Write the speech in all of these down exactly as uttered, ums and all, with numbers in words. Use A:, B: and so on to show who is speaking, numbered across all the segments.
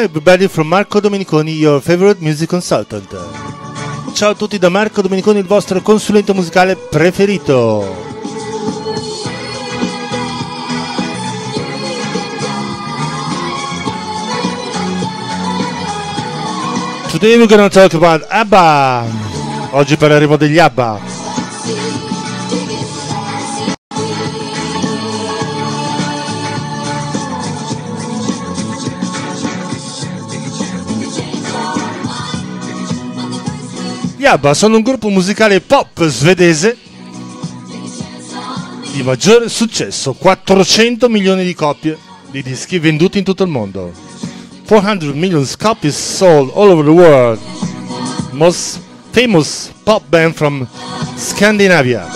A: everybody from Marco Domeniconi, your favorite music consultant. Ciao a tutti da Marco Domeniconi, il vostro consulente musicale preferito. Today we're gonna talk about ABBA. Oggi parleremo degli ABBA. Gli ABBA sono un gruppo musicale pop svedese di maggiore successo, quattrocento milioni di copie di dischi venduti in tutto il mondo, four hundred million copies sold all over the world, most famous pop band from Scandinavia.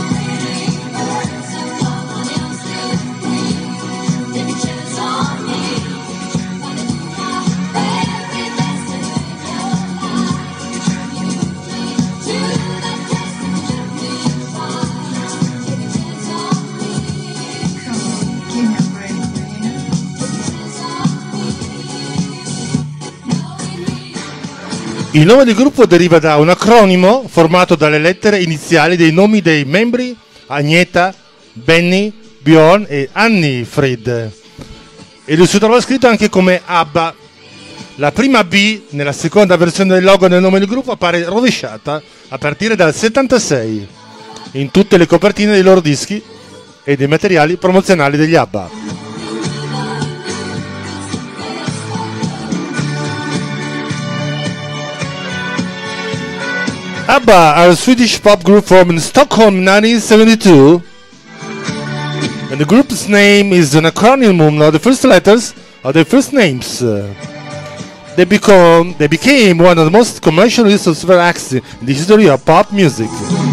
A: Il nome del gruppo deriva da un acronimo formato dalle lettere iniziali dei nomi dei membri Agneta, Benny, Björn e Anni-Frid, e lo si trova scritto anche come ABBA. La prima B nella seconda versione del logo del nome del gruppo appare rovesciata a partire dal settantasei in tutte le copertine dei loro dischi e dei materiali promozionali degli ABBA. ABBA are a Swedish pop group formed in Stockholm in nineteen seventy-two, and the group's name is an acronym of the first letters of their first names. They become they became one of the most commercially successful acts in the history of pop music.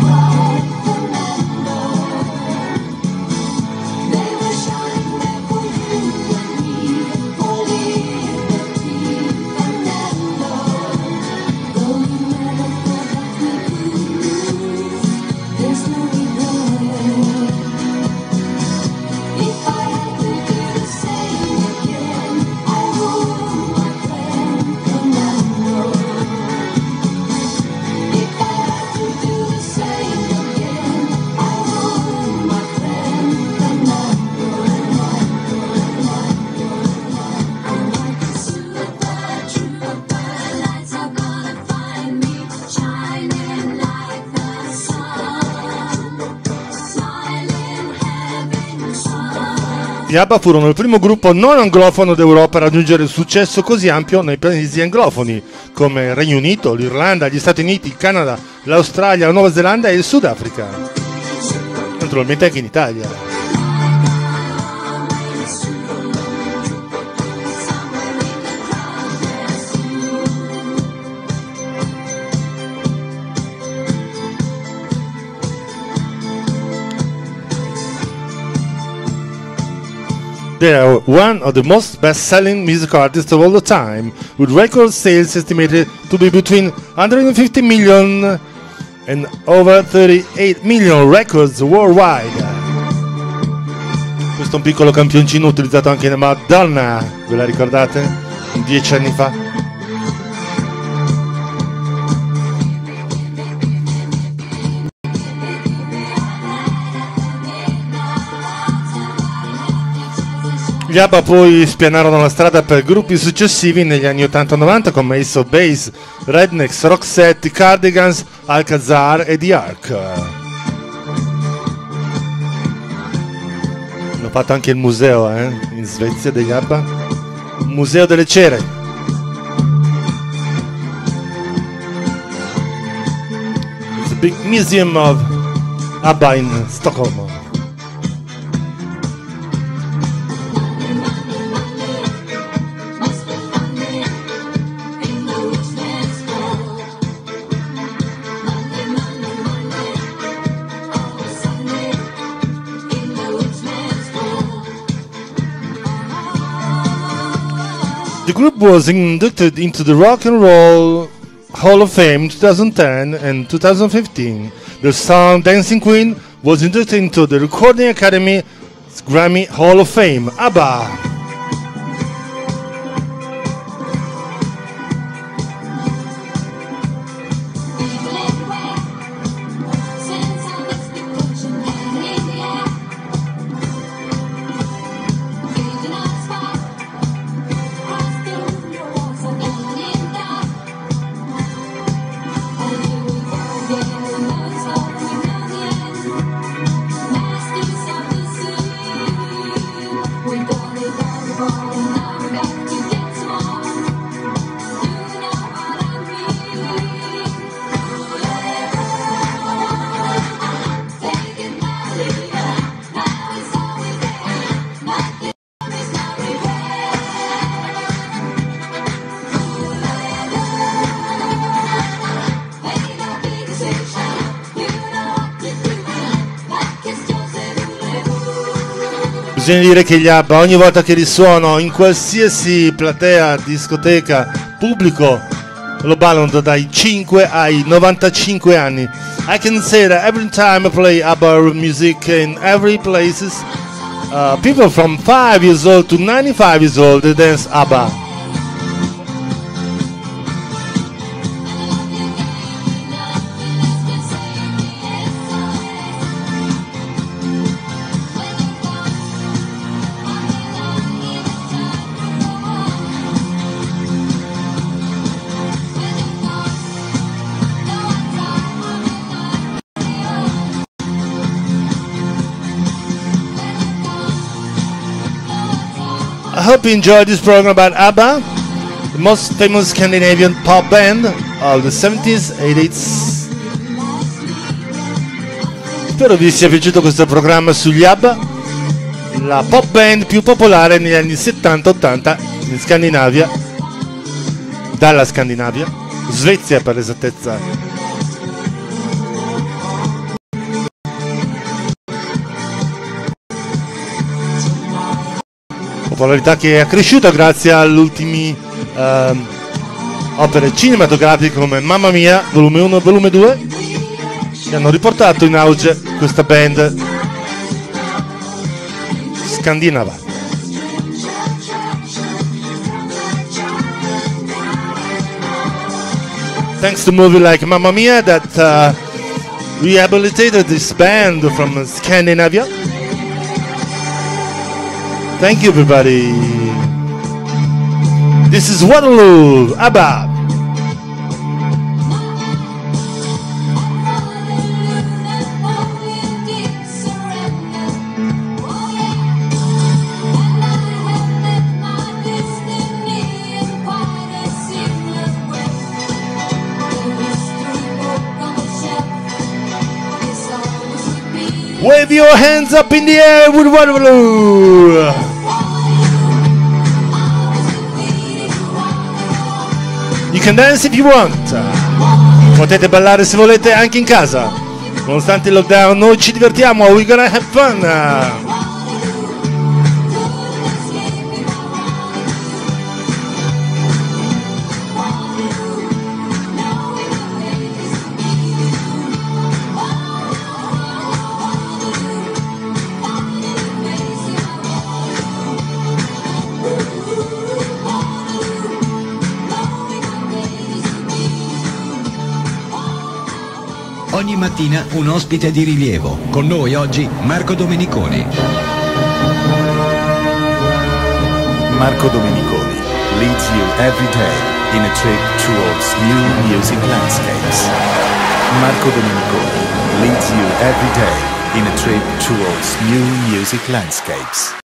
A: Gli ABBA furono il primo gruppo non anglofono d'Europa a raggiungere il successo così ampio nei paesi anglofoni, come il Regno Unito, l'Irlanda, gli Stati Uniti, il Canada, l'Australia, la Nuova Zelanda e il Sudafrica. Naturalmente anche in Italia. They are one of the most best-selling music artists of all the time, with record sales estimated to be between one hundred fifty million and over thirty-eight million records worldwide. Questo è un piccolo campioncino utilizzato anche da Madonna, ve la ricordate? Dieci anni fa. Gli ABBA poi spianarono la strada per gruppi successivi negli anni ottanta novanta come Ace of Base, Rednecks, Roxette, Cardigans, Alcazar e The Ark. Hanno fatto anche il museo eh, in Svezia degli ABBA, Museo delle Cere. It's a big museum of ABBA in Stockholm. The group was inducted into the Rock and Roll Hall of Fame in twenty ten and twenty fifteen. The song Dancing Queen was inducted into the Recording Academy Grammy Hall of Fame. ABBA! Bisogna dire che gli ABBA ogni volta che risuono in qualsiasi platea, discoteca, pubblico, lo ballano dai cinque ai novantacinque anni. I can say that every time I play ABBA music in every places, uh, people from five years old to ninety-five years old, they dance ABBA. I hope you enjoyed this program about ABBA, the most famous Scandinavian pop band of the seventies and eighties. Spero vi sia piaciuto questo programma sugli ABBA, la pop band più popolare negli anni settanta ottanta in Scandinavia, dalla Scandinavia, Svezia per l'esattezza. Popolarità che è cresciuta grazie alle ultime uh, opere cinematografiche come Mamma Mia, volume uno e volume due, che hanno riportato in auge questa band scandinava. Thanks to movie like Mamma Mia that uh, rehabilitated this band from Scandinavia. Thank you, everybody. This is Waterloo, ABBA. Wave your hands up in the air with Waterloo. You can dance if you want. Potete ballare se volete anche in casa. Nonostante il lockdown noi ci divertiamo. We're gonna have fun.
B: Ogni mattina un ospite di rilievo. Con noi oggi Marco Domeniconi.
C: Marco Domeniconi leads you every day in a trip towards new music landscapes. Marco Domeniconi leads you every day in a trip towards new music landscapes.